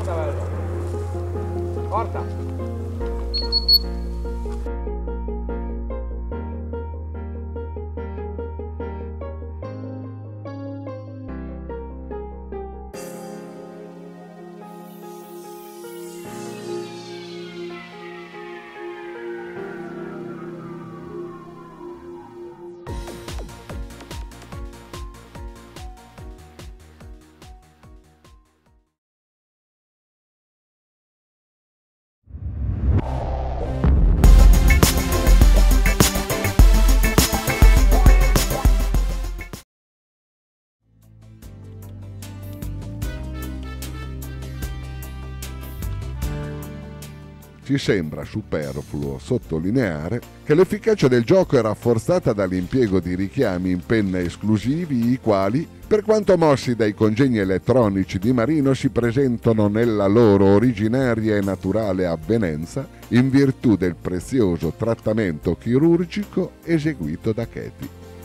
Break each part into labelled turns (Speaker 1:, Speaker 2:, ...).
Speaker 1: Porta, bello. Porta.
Speaker 2: Ci sembra superfluo sottolineare che l'efficacia del gioco è rafforzata dall'impiego di richiami in penna esclusivi, i quali, per quanto mossi dai congegni elettronici di Marino, si presentano nella loro originaria e naturale avvenenza in virtù del prezioso trattamento chirurgico eseguito da Katie.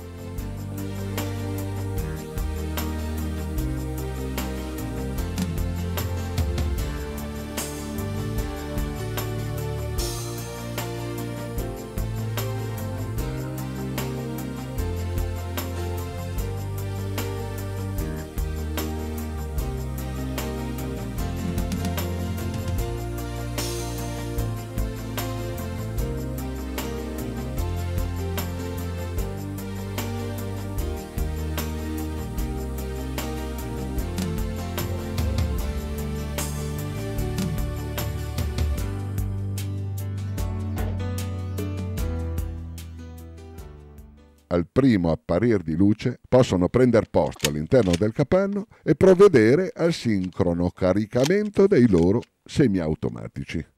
Speaker 2: Al primo apparir di luce possono prendere posto all'interno del capanno e provvedere al sincrono caricamento dei loro semiautomatici.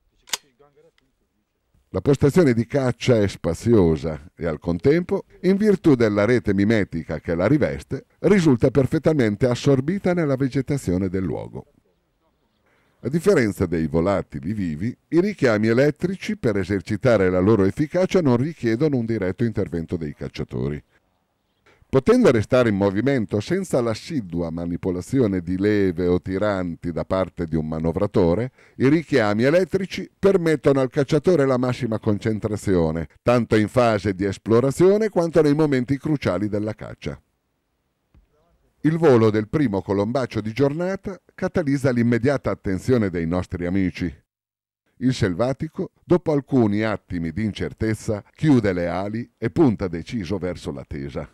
Speaker 2: La postazione di caccia è spaziosa e al contempo, in virtù della rete mimetica che la riveste, risulta perfettamente assorbita nella vegetazione del luogo. A differenza dei volatili vivi, i richiami elettrici per esercitare la loro efficacia non richiedono un diretto intervento dei cacciatori. Potendo restare in movimento senza l'assidua manipolazione di leve o tiranti da parte di un manovratore, i richiami elettrici permettono al cacciatore la massima concentrazione, tanto in fase di esplorazione quanto nei momenti cruciali della caccia. Il volo del primo colombaccio di giornata catalizza l'immediata attenzione dei nostri amici. Il selvatico, dopo alcuni attimi di incertezza, chiude le ali e punta deciso verso la tesa.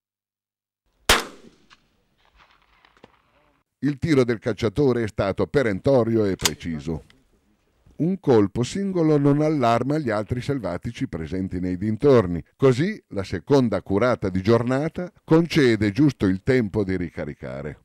Speaker 2: Il tiro del cacciatore è stato perentorio e preciso. Un colpo singolo non allarma gli altri selvatici presenti nei dintorni, così la seconda curata di giornata concede giusto il tempo di ricaricare.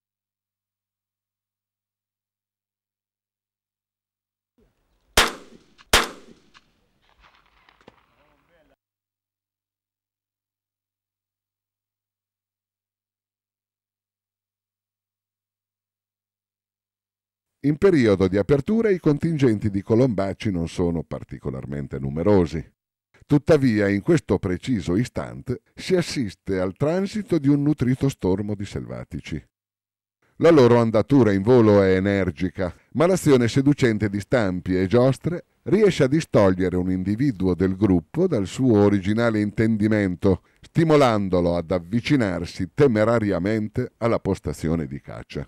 Speaker 2: In periodo di apertura i contingenti di colombacci non sono particolarmente numerosi. Tuttavia, in questo preciso istante si assiste al transito di un nutrito stormo di selvatici. La loro andatura in volo è energica, ma l'azione seducente di stampi e giostre riesce a distogliere un individuo del gruppo dal suo originale intendimento, stimolandolo ad avvicinarsi temerariamente alla postazione di caccia.